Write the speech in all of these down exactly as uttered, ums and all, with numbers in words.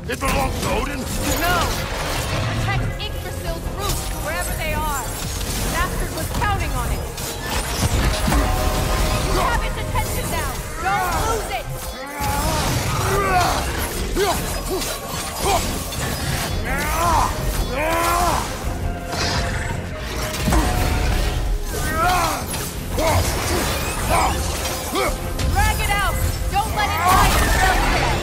It belongs to Odin? No! Protect Yggdrasil's roots wherever they are. Bastard was counting on it. You have its attention now. Don't lose it! Drag it out! Don't let it hide itself there!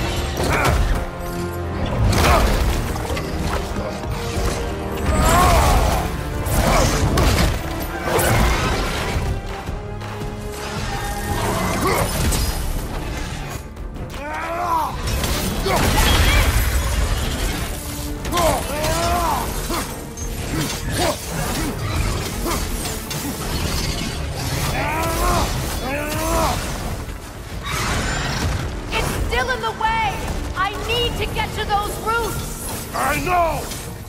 To get to those roots! I know!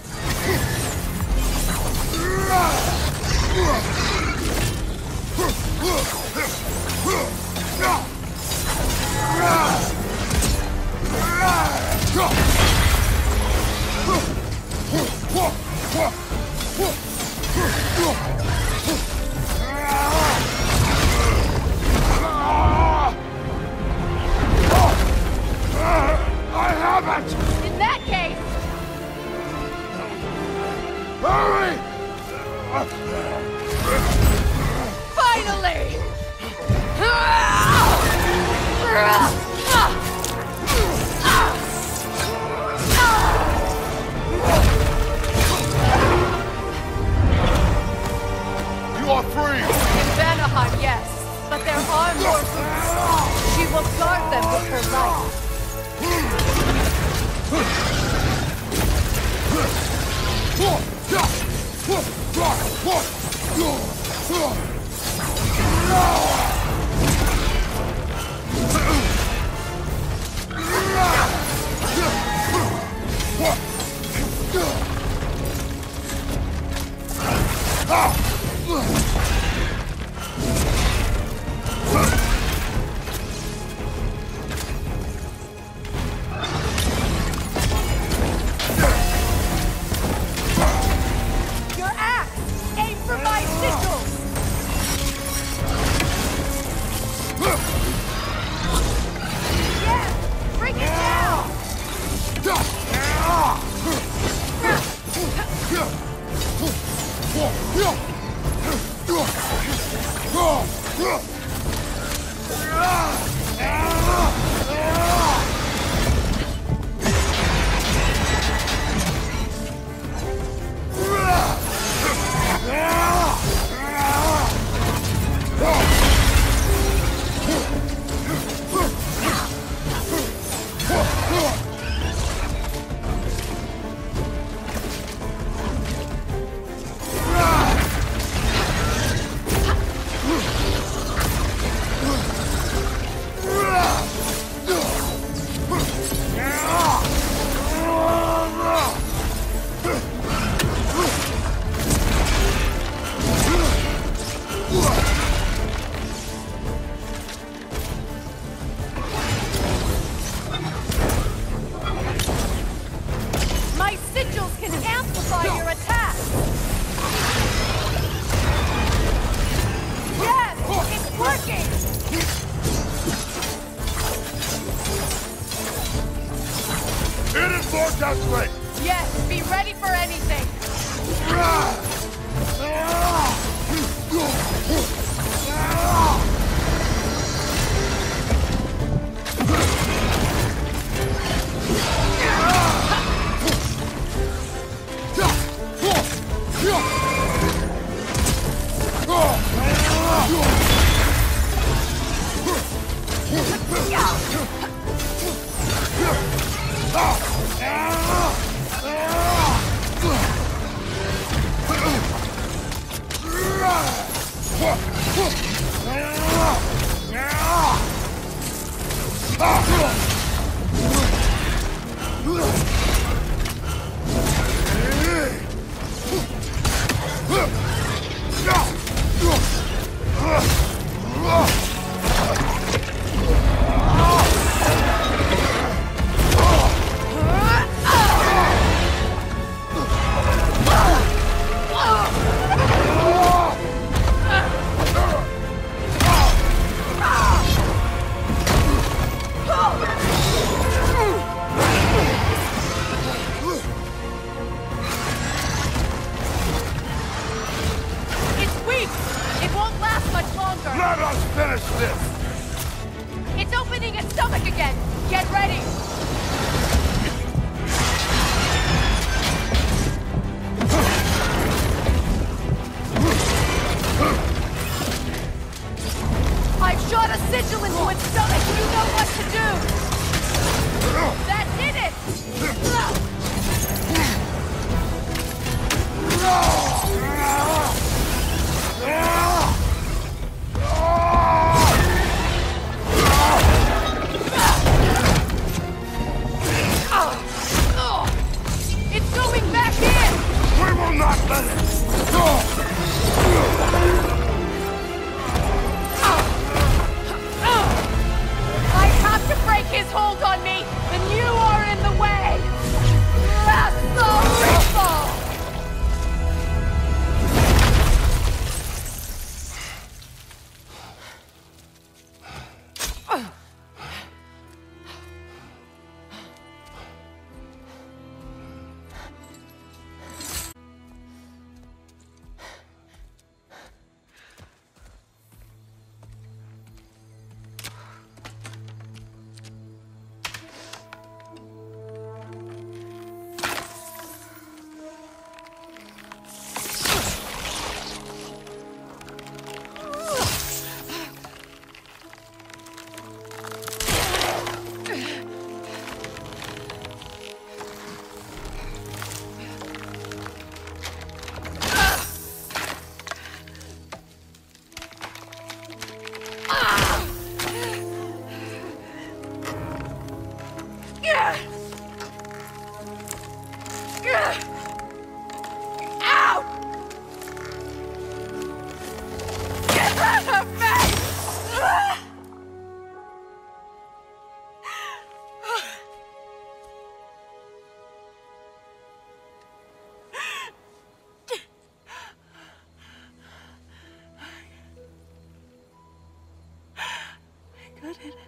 In that case... Hurry! Finally! You are free! In Vanaheim, yes. But there are more roots. She will guard them with her life. Yes, be ready for anything. Out! Get out of me! I got it.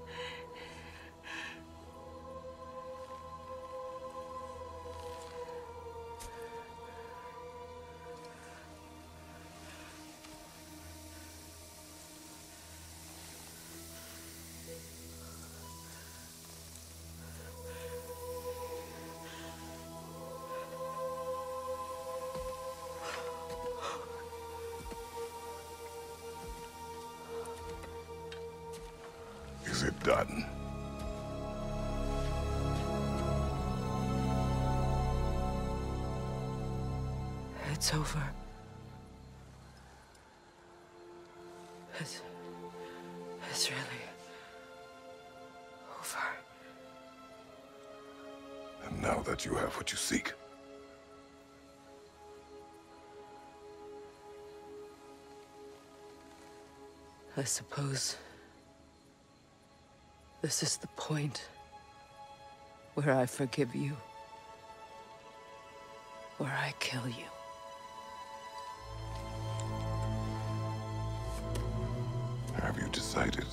Is it done? It's over. It's... It's really... over. And now that you have what you seek, I suppose... this is the point where I forgive you. Where I kill you. have you decided?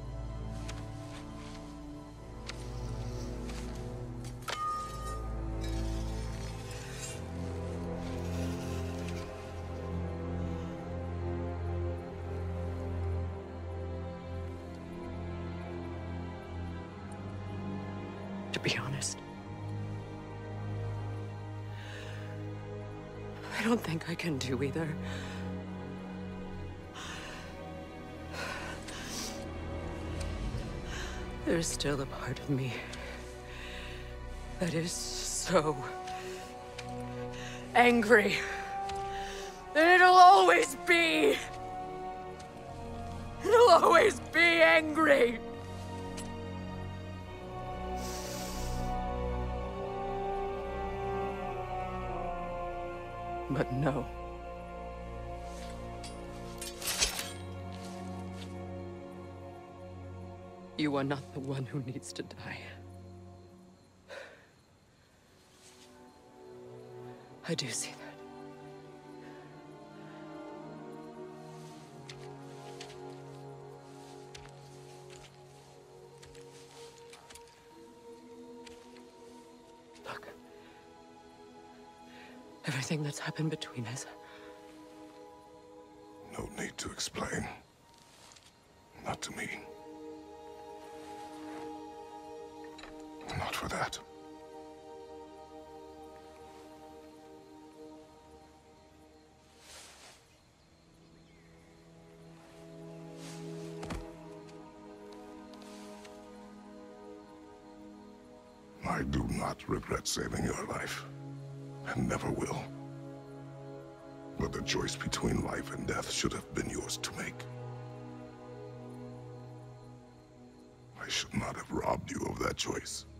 To be honest, I don't think I can do either. There's still a part of me that is so angry that it'll always be. It'll always be angry. But no. You are not the one who needs to die. I do see that. Look. Everything that's happened between us. No need to explain. Not to me. Not for that. I do not regret saving your life, and never will. But the choice between life and death should have been yours to make. I should not have robbed you of that choice.